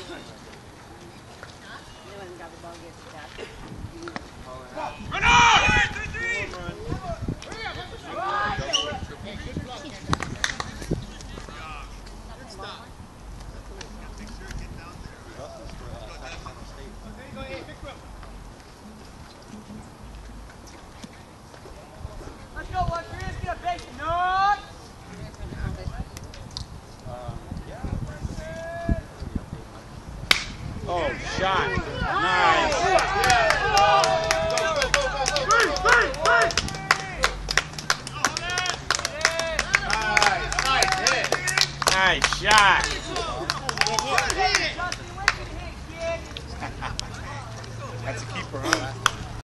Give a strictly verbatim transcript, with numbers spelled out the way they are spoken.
Run on! Let's go, let's get a base. No! Oh, shot. Nice. Nice shot.